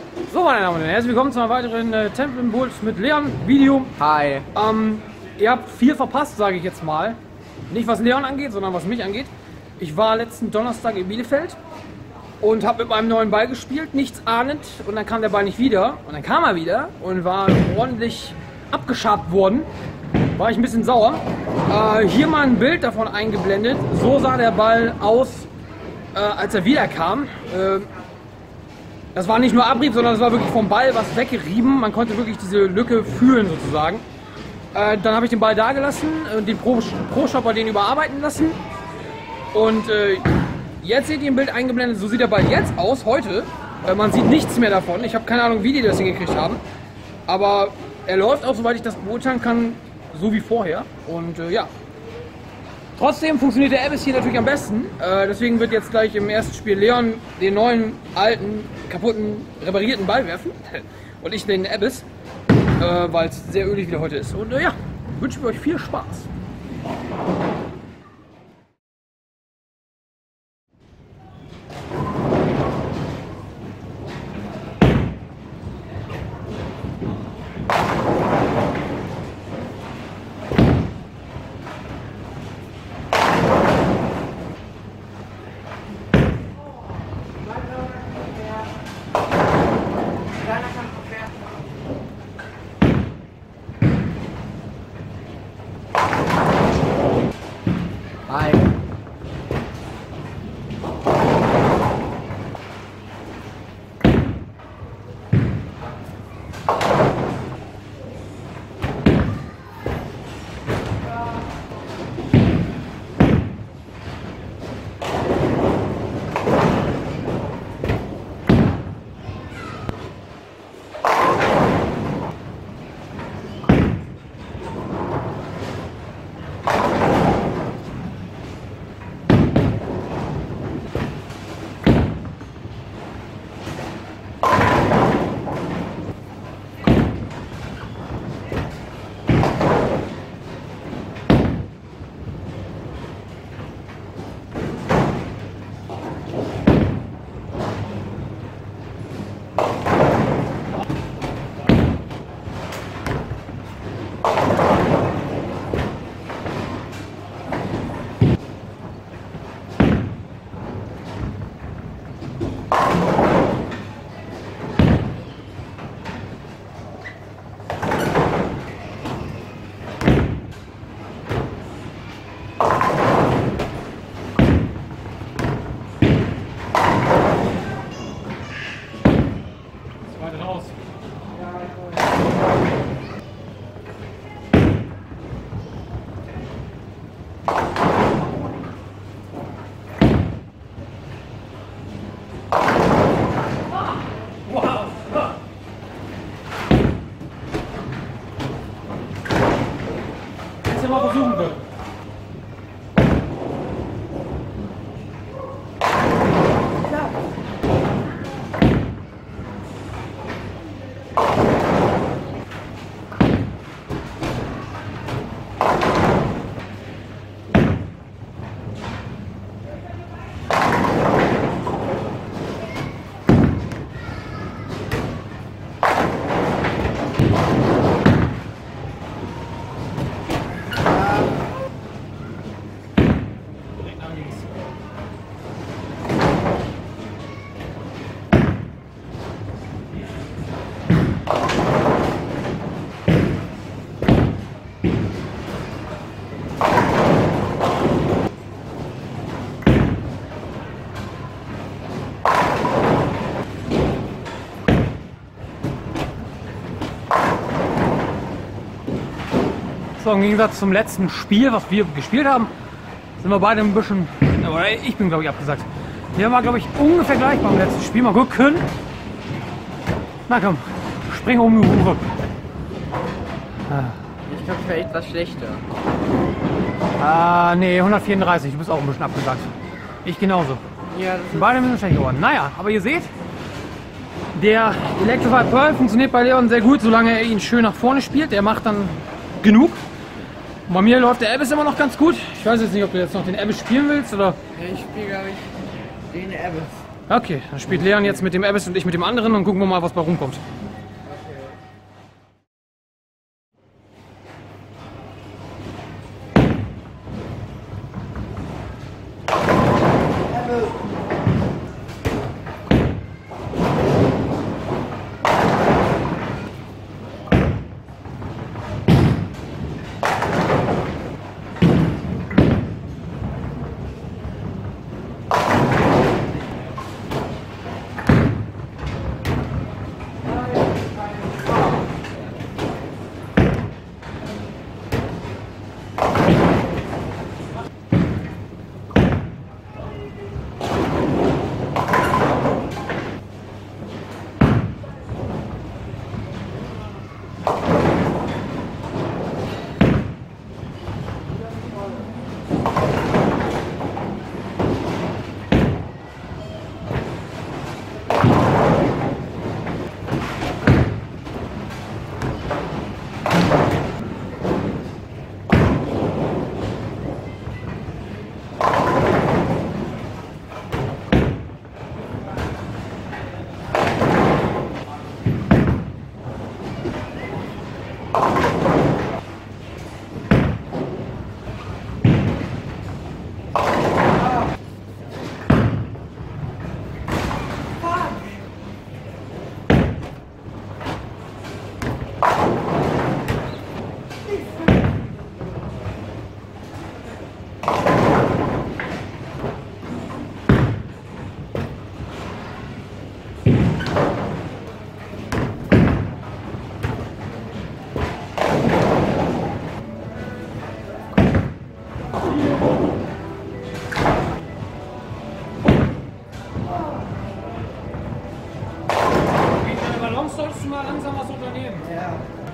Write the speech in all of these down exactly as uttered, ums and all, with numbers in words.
So, meine Damen und Herren, herzlich willkommen zu einem weiteren äh, Temple Impuls mit Leon Video. Hi. Ähm, ihr habt viel verpasst, sage ich jetzt mal. Nicht was Leon angeht, sondern was mich angeht. Ich war letzten Donnerstag in Bielefeld und habe mit meinem neuen Ball gespielt, nichts ahnend. Und dann kam der Ball nicht wieder. Und dann kam er wieder und war ordentlich abgeschabt worden. War ich ein bisschen sauer. Äh, hier mal ein Bild davon eingeblendet. So sah der Ball aus, äh, als er wiederkam. Äh, Das war nicht nur Abrieb, sondern es war wirklich vom Ball was weggerieben. Man konnte wirklich diese Lücke fühlen sozusagen. Äh, dann habe ich den Ball da gelassen und den Pro-Shopper den überarbeiten lassen. Und äh, jetzt seht ihr im Bild eingeblendet, so sieht der Ball jetzt aus, heute. Äh, man sieht nichts mehr davon. Ich habe keine Ahnung, wie die das hingekriegt haben. Aber er läuft auch, soweit ich das beurteilen kann, so wie vorher. Und äh, ja. Trotzdem funktioniert der Abyss hier natürlich am besten. Äh, deswegen wird jetzt gleich im ersten Spiel Leon den neuen, alten, kaputten, reparierten Ball werfen. Und ich den Abyss, äh, weil es sehr ölig wieder heute ist. Und äh, ja, wünschen wir euch viel Spaß. Hi. Raus. Wow. Jetzt mal versuchen können. So, im Gegensatz zum letzten Spiel, was wir gespielt haben, sind wir beide ein bisschen, oder ich bin glaube ich abgesagt. Hier war glaube ich ungefähr gleich beim letzten Spiel. Mal gucken. Na komm, spring um die Hure. Ich glaube, ich war etwas schlechter. Ah, nee, hundertvierunddreißig, du bist auch ein bisschen abgesagt. Ich genauso. Ja, das ist Beide ein bisschen schlecht geworden. Naja, aber ihr seht, der Electrify Pearl funktioniert bei Leon sehr gut, solange er ihn schön nach vorne spielt. Er macht dann genug. Und bei mir läuft der Abyss immer noch ganz gut. Ich weiß jetzt nicht, ob du jetzt noch den Abyss spielen willst oder. Ja, ich spiele, glaube ich, den Abyss. Okay, dann spielt Leon jetzt mit dem Abyss und ich mit dem anderen und gucken wir mal, was bei rumkommt. Solltest du mal langsam was unternehmen? Ja.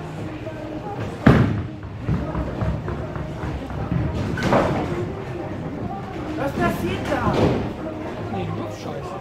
Was passiert da? Nee, du wirfst Scheiße.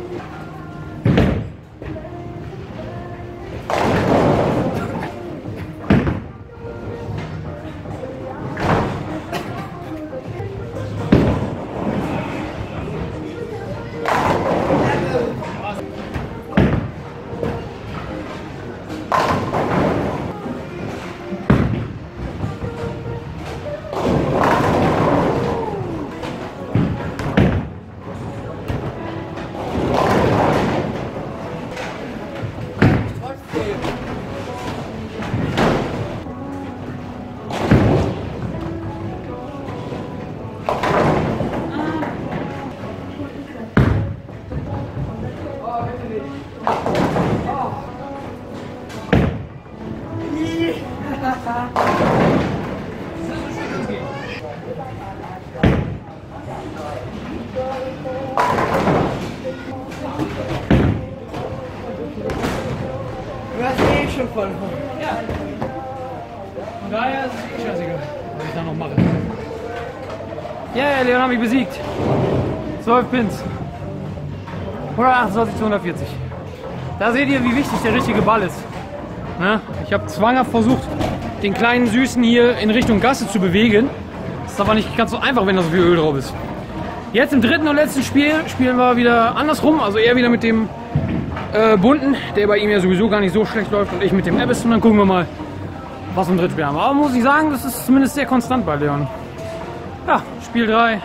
Du hast eh schon verloren. Ja. Von daher ist es eh scheißegal, was ich da noch mache. Ja, yeah, Leon hat mich besiegt. zwölf Pins. hundertachtundzwanzig zu hundertvierzig. Da seht ihr, wie wichtig der richtige Ball ist. Ne? Ich habe zwanghaft versucht, den kleinen Süßen hier in Richtung Gasse zu bewegen. Das ist aber nicht ganz so einfach, wenn da so viel Öl drauf ist. Jetzt im dritten und letzten Spiel spielen wir wieder andersrum, also eher wieder mit dem äh, Bunten, der bei ihm ja sowieso gar nicht so schlecht läuft, und ich mit dem Abyss, und dann gucken wir mal, was wir im dritten Spiel haben. Aber muss ich sagen, das ist zumindest sehr konstant bei Leon. Ja, Spiel drei.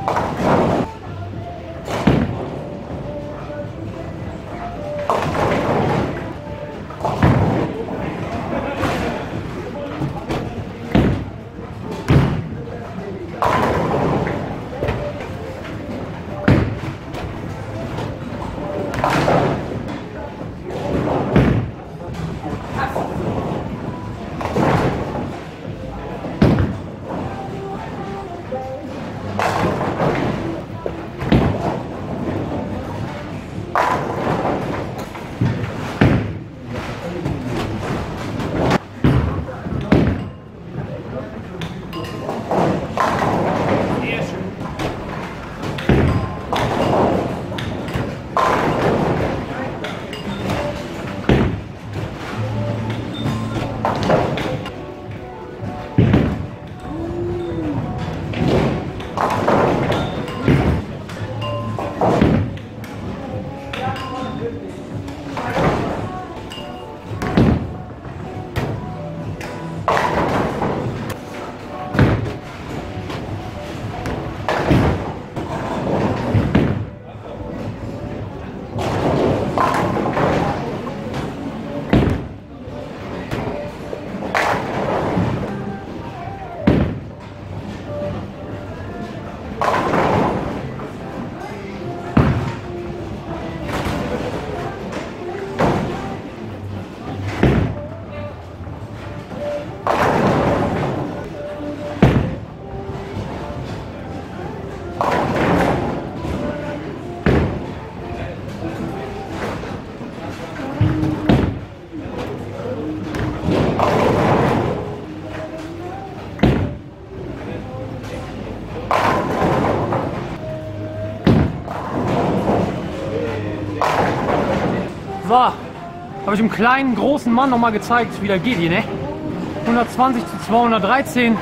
So, habe ich dem kleinen, großen Mann noch mal gezeigt, wie das geht hier, ne? hundertzwanzig zu zweihundertdreizehn.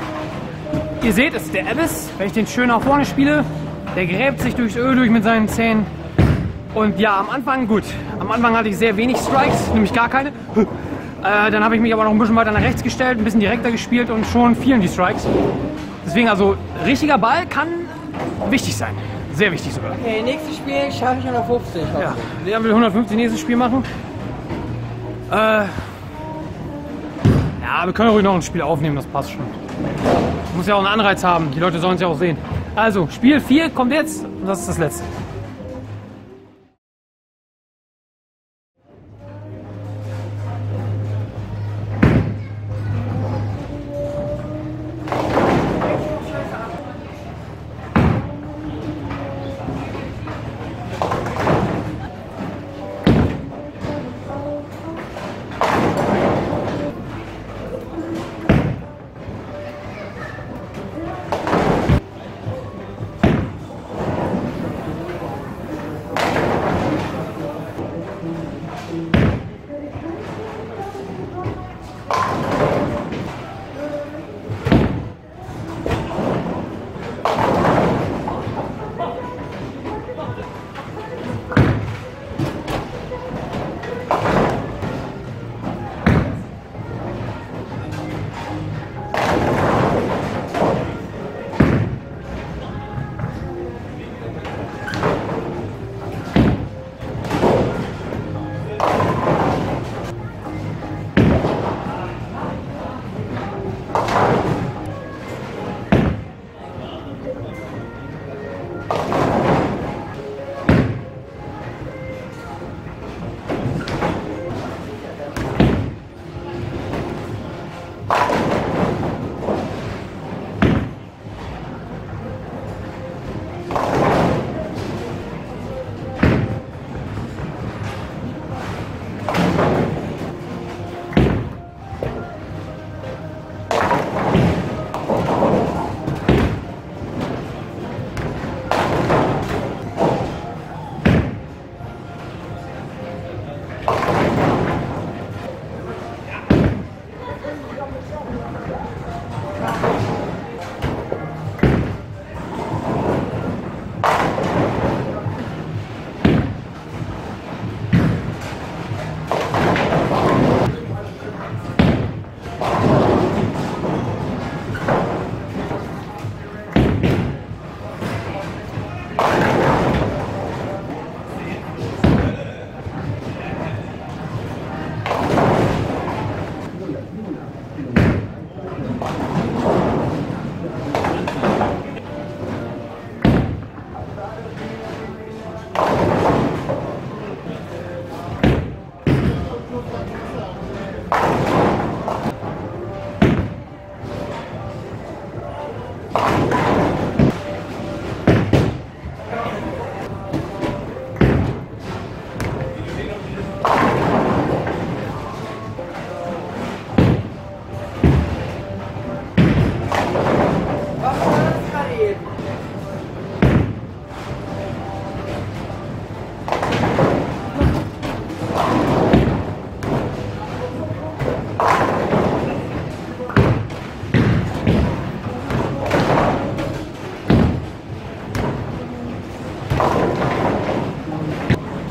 Ihr seht, es ist der Abyss, wenn ich den schön nach vorne spiele. Der gräbt sich durchs Öl durch mit seinen Zähnen. Und ja, am Anfang, gut, am Anfang hatte ich sehr wenig Strikes, nämlich gar keine. Äh, dann habe ich mich aber noch ein bisschen weiter nach rechts gestellt, ein bisschen direkter gespielt und schon fielen die Strikes. Deswegen also, richtiger Ball kann wichtig sein. Sehr wichtig sogar. Okay, nächstes Spiel schaffe ich hundertfünfzig. Ja, Leon will hundertfünfzig nächstes Spiel machen. Äh, ja, wir können ruhig noch ein Spiel aufnehmen, das passt schon. Muss ja auch einen Anreiz haben, die Leute sollen es ja auch sehen. Also, Spiel vier kommt jetzt und das ist das letzte.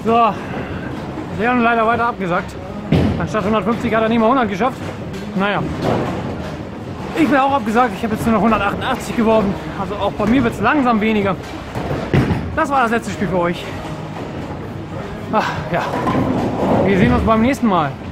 So, Leon leider weiter abgesagt. Anstatt hundertfünfzig hat er nicht mal hundert geschafft. Naja. Ich bin auch abgesagt. Ich habe jetzt nur noch hundertachtundachtzig geworfen. Also auch bei mir wird es langsam weniger. Das war das letzte Spiel für euch. Ach ja. Wir sehen uns beim nächsten Mal.